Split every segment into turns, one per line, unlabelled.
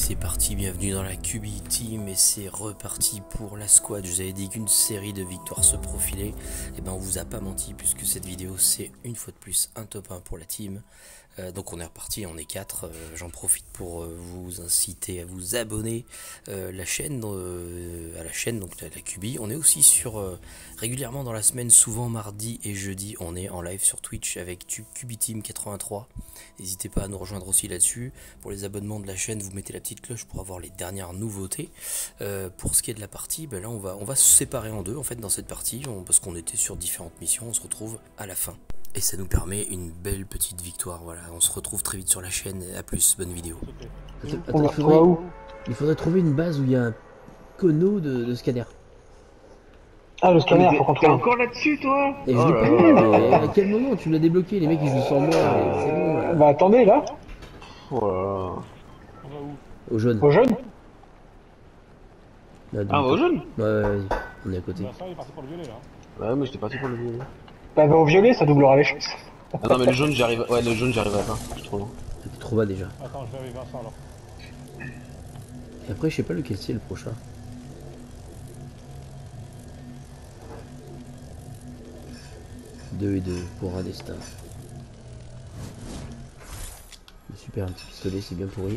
c'est parti, bienvenue dans la QB Team et c'est reparti pour la squad. Je vous avais dit qu'une série de victoires se profilait, et ben on vous a pas menti puisque cette vidéo c'est une fois de plus un top 1 pour la team. Donc on est reparti, on est 4, j'en profite pour vous inciter à vous abonner à la chaîne, donc la QB. On est aussi sur régulièrement dans la semaine, souvent mardi et jeudi, on est en live sur Twitch avec QB Team 83. N'hésitez pas à nous rejoindre aussi là-dessus. Pour les abonnements de la chaîne, vous mettez la petite cloche pour avoir les dernières nouveautés. Pour ce qui est de la partie, ben là on va se séparer en deux en fait dans cette partie, parce qu'on était sur différentes missions. On se retrouve à la fin. Et ça nous permet une belle petite victoire. Voilà, on se retrouve très vite sur la chaîne. A plus, bonne vidéo.
Attends, il faudrait trouver une base où il y a un cono de scanner.
Ah, le scanner, faut qu'on
T'es
trouve.
encore là-dessus, toi?
Et je l'ai pas eu, mais à quel moment tu me l'as débloqué? Les mecs ils jouent sans moi, c'est bon là.
Bah attendez, là,
Voilà.
Au jaune.
au jaune.
Là,
Ah, au jaune?
Ouais, vas-y, on est à côté.
Bah ça, il est parti pour le violet là.
Ouais, mais j'étais parti pour le violet.
Bah, au violet, ça doublera les chances.
Ah non, mais le jaune, j'arrive. Ouais, le jaune, j'arrive à pas. Je suis trop loin.
T'es trop bas déjà.
Attends, je vais avec Vincent alors.
Et après, je sais pas lequel c'est le prochain. Deux et deux pour un destin. Super, un petit pistolet, c'est bien pourri.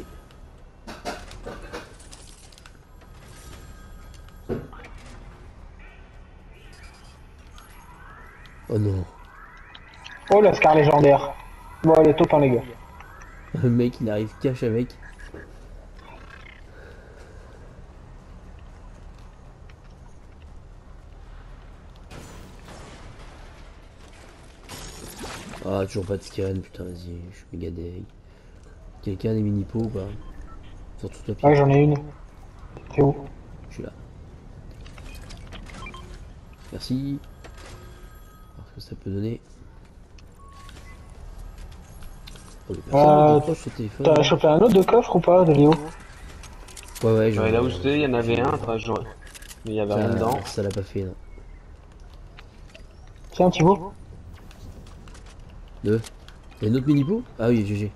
Oh non.
Oh, la scar légendaire. Bon, elle est top, hein, les gars.
Le mec il arrive cash avec. Ah, toujours pas de scan, putain, vas-y, je suis méga deg. Quelqu'un a des mini-pots ou pas? Surtout toi, Pierre.
Ouais, j'en ai une. C'est où?
Je suis là. Merci. Alors ce que ça peut donner. Oh, mais personne décroche sur téléphone.
T'as chopé un autre de coffre ou pas, de Léo?
Ouais,
Ouais, là où j'étais, il y en avait un. Enfin, genre. Mais il y avait rien dedans.
Ça l'a pas fait, non.
Tiens, Thibaut.
Deux. Il y a une autre mini-pot? Ah oui, GG.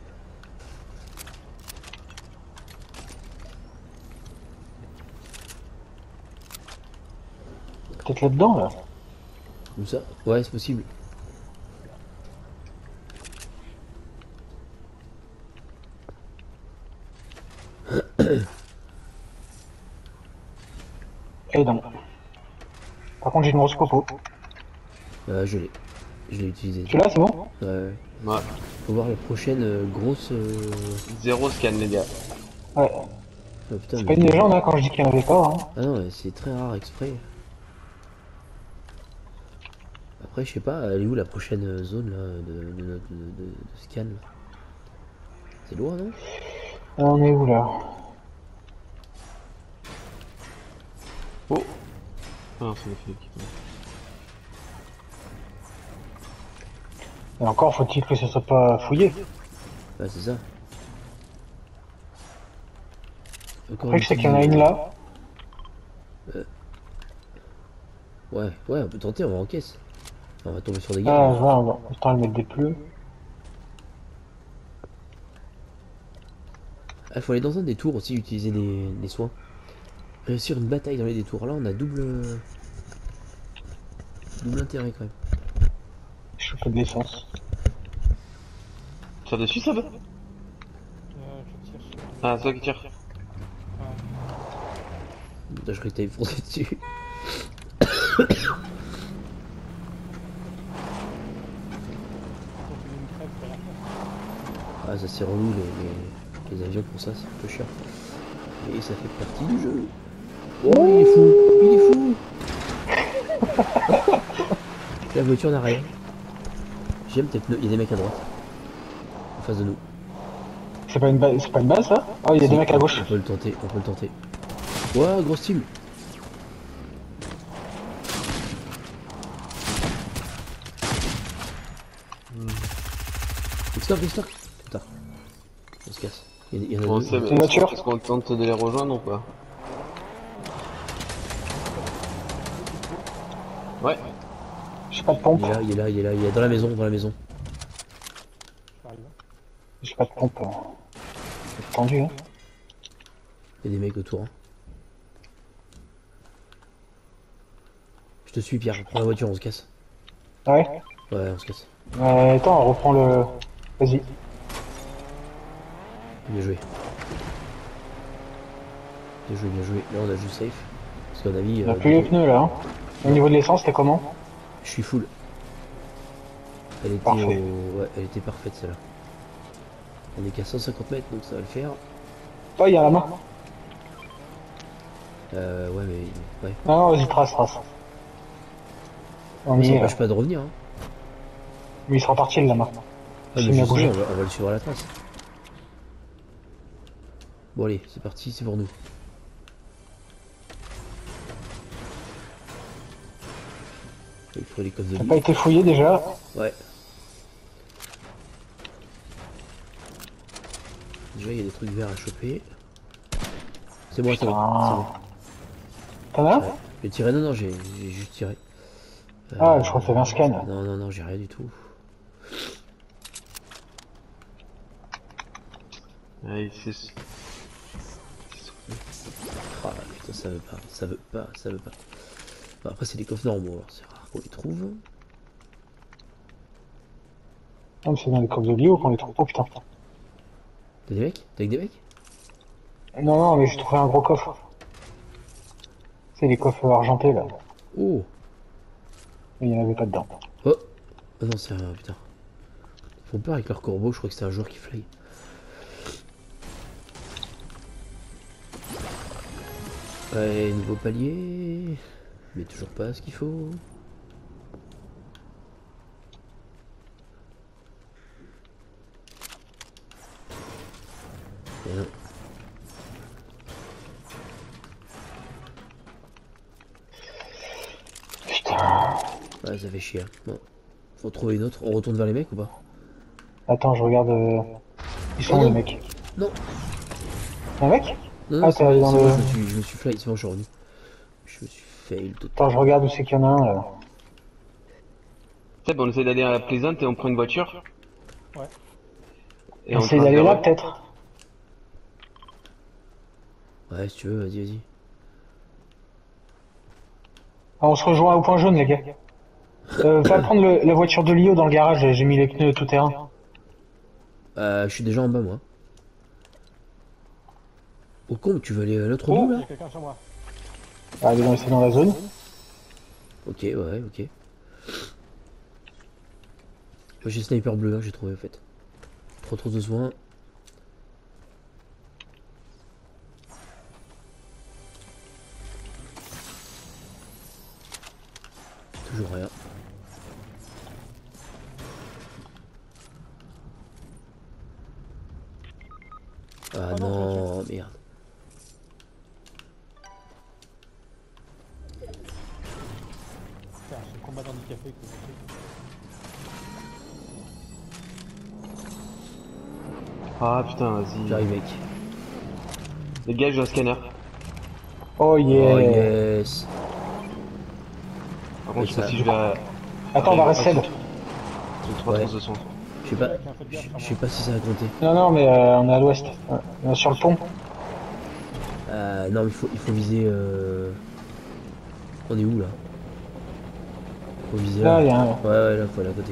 Peut-être là-dedans, là.
Comme ça? Ouais, c'est possible.
Et non. Par contre, j'ai une grosse copo.
Je l'ai. Je l'ai utilisé.
Celui-là, c'est bon?
Ouais.
Ouais.
Faut voir la prochaine grosse.
Zéro scan, les gars.
Ouais.
Oh, putain,
C'est
mais-
pas une légende, hein, quand je dis qu'il n'y en avait pas, hein.
Ah non, c'est très rare exprès. Après, je sais pas, elle est où la prochaine zone là de scan là? C'est loin, non?
On est où, là?
Oh. Ah non, c'est le flic.
Et encore, faut-il que ça soit pas fouillé.
Ouais, c'est ça. Encore
Après,
une
je sais
petite
qu'il y en a une
zone.
là.
Ouais, on peut tenter, on va en caisse. On va tomber sur des
Ah,
gars.
je vois, on va. Autant le mettre des bleus.
Ah, faut aller dans un des tours aussi, utiliser les soins. Réussir une bataille dans les détours. Là, on a double intérêt quand même.
Je chope de l'essence.
Tire dessus, ça va?
Je tire sur...
Ah, c'est toi qui tire.
Putain, je croyais que t'avais foncé dessus. Ah, ça c'est relou les avions pour ça, c'est un peu cher. Et ça fait partie du jeu. Oh, il est fou! Il est fou! La voiture n'a rien. J'aime tes pneus, il y a des mecs à droite. En face de nous.
C'est pas une base, ça? Oh, il y a des mecs à gauche.
On peut le tenter, on peut le tenter. Ouah, grosse team! Stock! Putain. On se casse. Il y en a
On
deux.
sait, mais
Une voiture.
est-ce qu'on tente de les rejoindre ou pas? Ouais.
J'ai pas de pompe.
Il est dans la maison,
J'arrive.
J'ai pas de pompe. C'est tendu, hein.
Il y a des mecs autour. Hein. Je te suis Pierre, prends la voiture, on se casse.
Ouais.
Ouais, on se casse.
Attends, on reprend le... Vas-y.
Bien joué. Bien joué, bien joué. Là on a juste safe. Parce qu'on a mis...
On a plus les pneus là. Hein. Au niveau de l'essence, c'était comment?
Je suis full. Elle était,
Parfait.
ouais, elle était parfaite celle-là. On est qu'à 150 mètres donc ça va le faire.
Oh, il y a la main.
Ouais mais... Ouais.
Non, non, vas-y, trace. On
Ça
y est.
n'empêche pas de revenir. Hein.
Mais il sera parti le lama.
Ah
C'est
mais
bien
justement,
bougé.
on va le suivre à la trace. Bon allez, c'est parti, c'est pour nous. Il faut les coffres de
Ça n'a
vie.
pas été fouillé déjà.
Ouais. Déjà il y a des trucs verts à choper. C'est bon, c'est bon. C'est bon.
T'en as un?
Ouais. J'ai tiré, non, j'ai juste tiré.
Ah, je crois que t'avais un scan.
Non, non, non, j'ai rien du tout.
Ouais, c'est...
Ah putain, ça veut pas, ça veut pas, ça veut pas. Bon, après, c'est des coffres normaux, alors c'est rare qu'on les trouve.
Ah, mais c'est dans les coffres de Lio qu'on les trouve. Oh putain.
T'as des mecs? T'as avec des mecs?
Non, non, mais j'ai trouvé un gros coffre. C'est les coffres argentés là.
Oh!
Mais il n'y en avait pas dedans.
Oh! Oh non, c'est un. Putain. Ils font peur avec leur corbeau, je crois que c'est un joueur qui fly. Ouais, nouveau palier. Mais toujours pas ce qu'il faut. Bien.
Putain.
Ouais, ça fait chier. Hein. Bon. Faut trouver une autre. On retourne vers les mecs ou pas?
Attends, je regarde. Ils sont où
Oh,
les
non.
mecs?
Non!
Un mec?
Non,
Ah,
non,
t'es allé dans
c'est moi,
le-
je me suis fly, c'est bon, je suis revenu. Je me suis fail tout.
Attends, je regarde où c'est qu'il y en a un là.
Seb, on essaie d'aller à la plaisante et on prend une voiture.
Ouais.
Et
On
on
essaie d'aller là
traverse.
peut-être.
Ouais, si tu veux, vas-y, vas-y.
Ah, on se rejoint au point jaune les gars. Va prendre la voiture de Lio dans le garage, j'ai mis les pneus tout terrain.
Je suis déjà en bas, moi. Au con, tu veux aller à l'autre
Oh.
bout,
Il y
là?
a quelqu'un sur moi.
Allez, c'est dans la zone.
Ok, ouais, ok. Moi, j'ai sniper bleu, hein, j'ai trouvé, en fait. Trop de soins. Toujours rien. Ah
non,
non, merde.
Putain, c'est le combat d'handicapé que j'ai fait.
Ah putain, vas-y.
J'arrive, mec.
Les gars, j'ai un scanner.
Oh yeah.
Oh yes.
Par contre, je sais
ça-
pas si je vais à...
Attends, on va rester.
J'ai 3
Ouais.
trousses de son.
Je sais pas,
Quelqu'un fait gaffe,
je sais pas si ça va compter.
Non, non, mais on est à l'ouest. On est sur le pont.
Non, il faut viser. On est où là? Faut viser là.
Là, il y a un.
Ouais, ouais, là, faut aller à côté.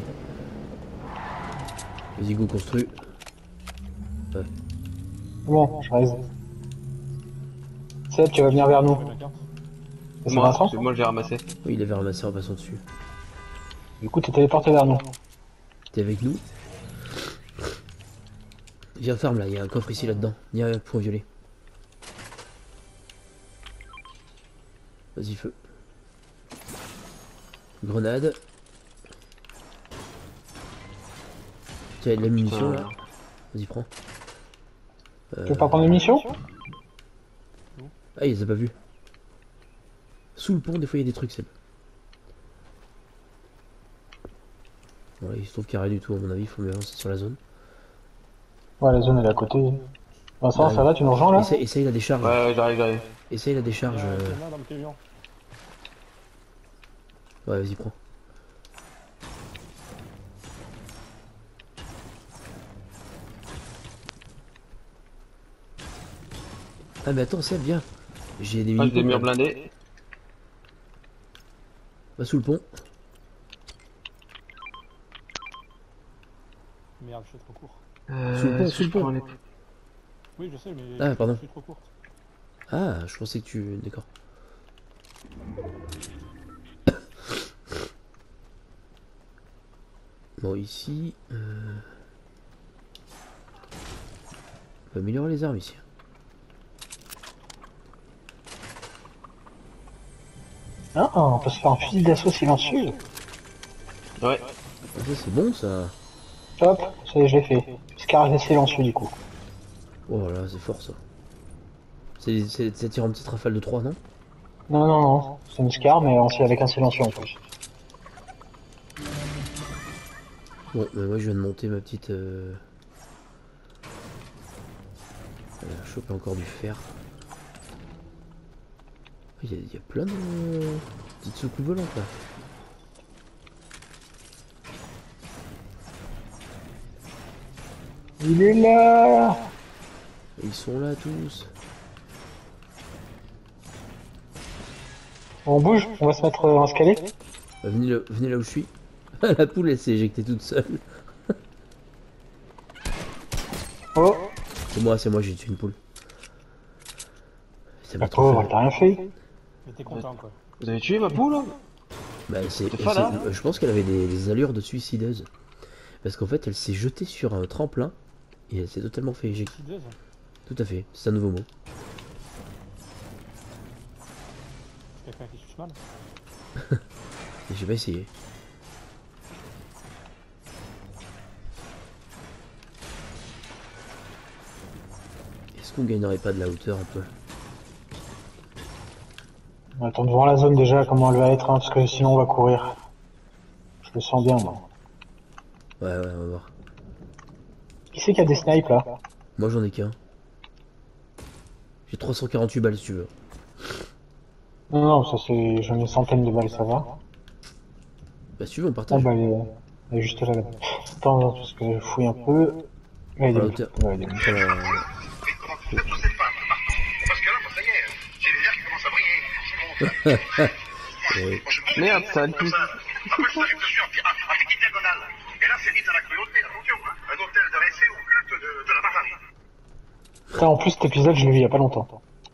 Vas-y, go, construis. Ouais.
Bon, je reste. Seb, tu vas venir vers nous.
quelqu'un.
C'est
Moi,
Vincent?
c'est moi, je l'ai ramassé.
Oui, il avait ramassé en passant dessus.
Du coup, t'es téléporté vers nous.
T'es avec nous? Viens, ferme là, il y a un coffre ici là-dedans. Il y a un point violet. Vas-y, feu. Grenade. Tiens, il y a de la munition là. Vas-y, prends.
Tu veux pas prendre l'émission?
Ah, il les a pas vus. Sous le pont, des fois, il y a des trucs, Seb. Ouais, il se trouve qu'il n'y a rien du tout, à mon avis, il faut mieux avancer sur la zone.
Ouais, la zone elle est à côté. Vincent,
Ouais.
ça va, tu nous rejoins là?
Essaye la décharge.
Ouais, ouais, j'arrive.
Essaye la décharge.
Il y en a un dans le camion.
Ouais, vas-y, prends. Ah mais attends, c'est bien. J'ai des
Ah, j'ai des
mini
murs blindés.
Va sous le pont.
Merde, je suis trop court.
Sous le pont,
est-ce que
sous le
je prends
pont.
les...
Oui, je sais, mais
Ah, pardon.
je suis trop courte.
Ah, je pensais que tu... D'accord. Bon, ici... On peut améliorer les armes ici.
Ah, on peut se faire un fusil d'assaut silencieux.
Ouais.
Ah, ça c'est bon ça.
Hop, ça y est, je l'ai fait. Scar silencieux du coup.
Oh là, c'est fort ça. Ça tire en petite rafale de 3, non?
Non, non, non, c'est une Scar, mais aussi avec un silencieux en plus.
Bon, mais moi je viens de monter ma petite... Voilà, choper encore du fer. Il y a plein de petites soucoupes volantes là.
Il est là.
Ils sont là tous.
On bouge, on va se mettre en escalier.
Bah, venez là où je suis. La poule elle s'est éjectée toute seule.
Oh,
C'est moi, j'ai tué une poule. Ça
la
m'a trop
pauvre,
fait.
t'as rien fait.
Mais t'es content, quoi.
Vous avez tué ma poule là?
Bah,
C'est pas là.
je pense qu'elle avait des allures de suicideuse. Parce qu'en fait, elle s'est jetée sur un tremplin et elle s'est totalement fait éjecter.
Suicideuse.
Tout à fait, c'est un nouveau mot.
Quelqu'un qui suce mal.
Et j'ai pas essayé. Est-ce qu'on gagnerait pas de la hauteur un peu?
On attend de voir la zone déjà, comment elle va être, hein, parce que sinon on va courir. Je le sens bien, moi.
Ouais, on va voir.
Qui c'est qui a des snipes là?
Moi j'en ai qu'un. J'ai 348 balles si tu veux.
Non, non, ça c'est. J'en ai une centaine de balles, ça va.
Bah si tu veux on
Ah
partage.
bah elle est juste là. Attends, parce que je fouille un peu. Ouais, il est
À la
où?
hauteur.
Ouais, il est où?
Sur la-
Parce que là, ça y est, j'ai les airs qui commencent à briller.
Ouais.
Merde, ça a le plus.
Après, ça arrive dessus en petite diagonale. Et là, c'est dit dans la cruauté, attention, hein. Un hôtel de récé au culte de la barbarie.
Putain, en plus cet épisode, je l'ai vu il y a pas longtemps.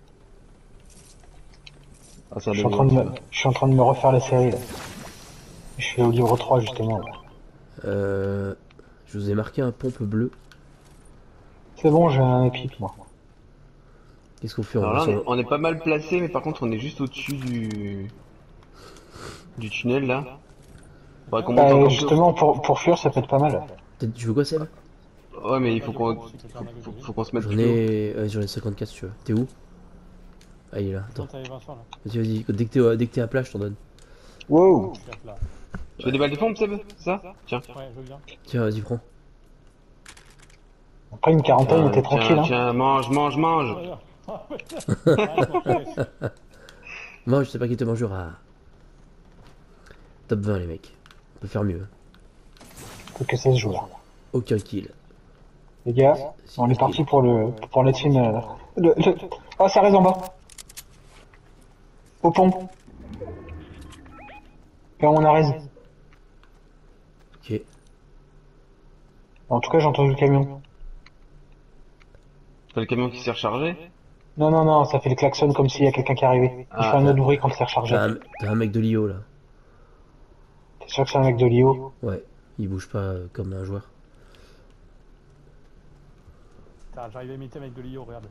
Ah, ça
Je suis en train de me refaire la série là. Je suis au livre 3 justement. Là.
Je vous ai marqué un pompe bleu.
C'est bon, j'ai un épique moi.
Qu'est-ce qu'on fait? On
Alors
va
là,
sur le-
on est pas mal placé, mais par contre, on est juste au-dessus du tunnel là. Faudrait qu'on monte encore plus.
Justement, pour fuir, ça peut être pas mal.
Tu veux quoi, Seb?
Ouais, mais il faut
Ouais,
qu'on
je pense que c'est un magasin.
faut qu'on se mette
J'en
plus haut.
ai... ouais, j'en ai 54 si tu veux. T'es où? Ah, il est là, attends.
Attends, t'avais Vincent là.
Vas-y, dès que t'es à plat, je t'en donne.
Wow.
Je suis à plat.
Tu veux des balles de pompe, Seb? C'est ça? Tiens.
Ouais, je veux bien.
Tiens, vas-y, prends.
Après une quarantaine, t'es tranquille. Hein.
Tiens, mange.
Ah, putain. Ah, je m'en fais.
Moi, je sais pas qui te mangera. Top 20, les mecs. On peut faire mieux.
Faut que ça se joue là.
Aucun kill.
Les gars,
Si,
on est parti pour la team. Ah, ça reste en bas. Au pont. Et on a raison.
Ok.
En tout cas, j'ai entendu le camion.
T'as le camion qui s'est rechargé?
Non, non, non, ça fait le klaxon comme s'il y a quelqu'un qui arrivait. Il
Ah,
fait un autre bruit quand c'est rechargé.
T'as un mec de Lio là.
T'es sûr que c'est un mec de Lio?
Ouais. Il bouge pas comme un joueur.
Putain, j'arrive à imiter un mec de Lio, regarde.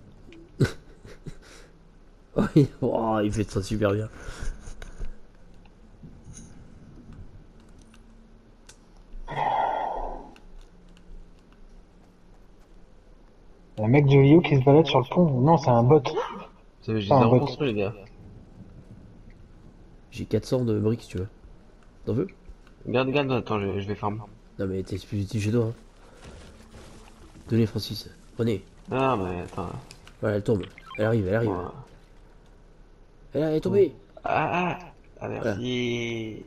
Oh, il fait ça super bien.
Un mec de Lio qui se balade sur le pont. Non, c'est un bot.
Je les ai
Ah, ouais.
reconstruits, les gars.
J'ai 400 de briques si tu veux. T'en veux?
Regarde, attends, je vais farm.
Non mais t'es expéditif chez toi. Hein. Tenez Francis. Prenez.
Ah, mais attends.
Voilà, elle tombe. Elle arrive.
Ouais.
Elle est tombée.
Ah, merci.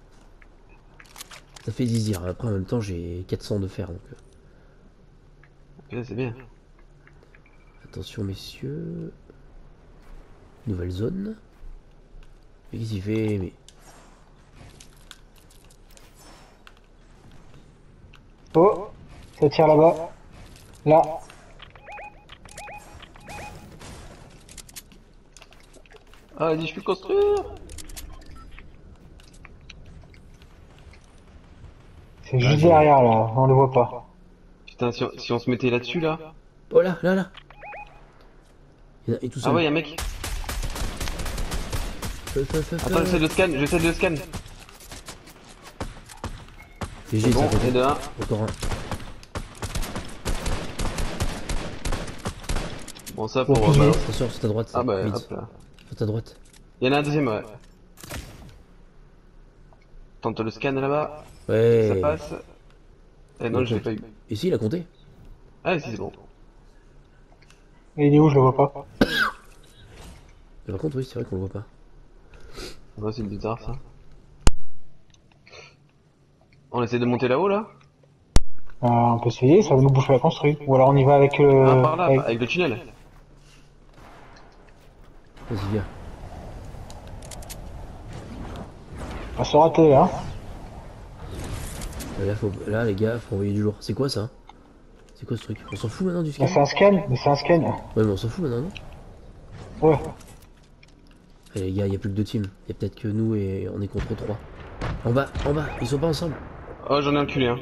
Ça fait zizir. Après en même temps j'ai 400 de fer donc.
Là, c'est bien.
attention messieurs. Nouvelle zone. Mais qu'est-ce qu'il fait? Mais...
Oh, ça tire là-bas. Là.
Ah, dis, je peux construire.
C'est juste derrière là, on le voit pas.
Putain, si on se mettait là-dessus, là.
Oh là, là, là. Il est tout seul.
Ah ouais, y'a un mec. Attends, j'essaie de le scan, j'essaie de le scan.
GG,
Bon,
ça
et de 1.
encore un.
Bon, ça pour.
Bon,
balance.
Attention, sur ta droite.
Ah bah,
vite.
hop là.
Sur ta droite.
Y'en a un deuxième, ouais. Tente le scan là-bas.
Ouais.
Ça passe. Eh non, je l'ai pas eu.
Et si, il a compté.
Ah, si, c'est bon.
Et il est où? Je le vois pas.
Mais par contre, oui, c'est vrai qu'on le voit pas.
Ouais, c'est bizarre ça. On essaie de monter là-haut là?
On peut essayer, ça va nous bouffer la construite. Ou alors on y va avec
Ah, par là,
avec-
avec le tunnel.
Vas-y, viens.
On va se rater hein.
Là, les gars, faut envoyer du lourd. C'est quoi ça? C'est quoi ce truc? On s'en fout maintenant du scan?
Mais c'est un scan, mais c'est un scan.
Ouais, mais on s'en fout maintenant, non?
Ouais.
Allez, les gars, il y a plus que 2 teams. Il y a peut-être que nous et on est contre 3. En bas, ils sont pas ensemble.
Oh, j'en ai enculé un.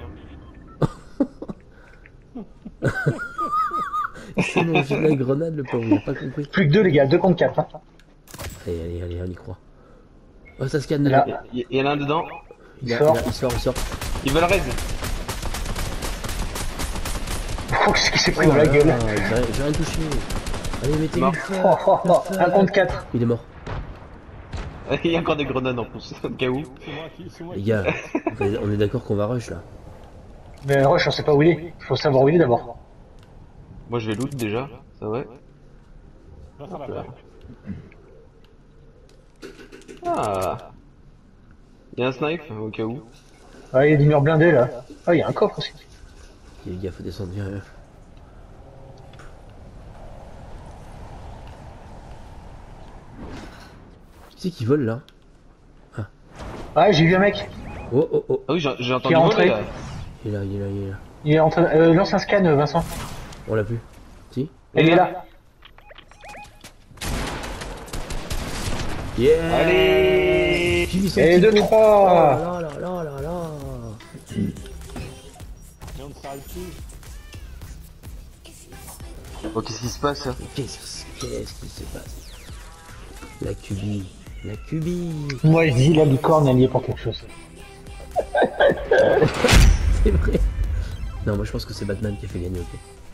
C'est mon jeu de la grenade, le pauvre, il a pas compris.
Plus que 2 les gars, 2 contre 4. Hein.
Allez, on y croit. Oh, ça scanne là.
Là.
Y'en a un dedans.
Il
sort.
sort.
Ils veulent raid.
Oh, qu'est-ce qui s'est pris dans la gueule?
Ah, j'ai rien touché. Allez, mettez
Mort.
le feu.
Oh, oh, oh,
Le feu.
1 contre 4.
Il est mort.
Il y a encore des grenades en plus, au cas où.
C'est moi
Les
qui...
gars, on est d'accord qu'on va rush là.
Mais Rush, on sait pas où il est. Faut savoir où il est d'abord.
Moi je vais loot déjà, ça ouais.
Là, ça va faire.
Ah. Il y a un snipe, au cas où.
Ah, il y a des murs blindés là. Ah, il y a un coffre aussi.
Les gars, faut descendre bien. Qui c'est qui vole là?
Ah, j'ai vu un mec.
Oh.
Ah oui, j'ai entendu
Qui est rentré.
voler là.
Il est là.
Il est en train. Lance un scan, Vincent.
On l'a plus. Si?
Il est là.
Yeah!
Allez.
Qui sont
Et
petits
2,
pots.
3.
Oh là là.
Mais on ne s'arrête plus.
Oh, qu'est-ce qui se passe là?
Qu'est-ce qui se passe? La QB.
Moi, je dis la licorne, elle y est pour quelque chose.
C'est vrai. Non, moi je pense que c'est Batman qui a fait gagner, ok.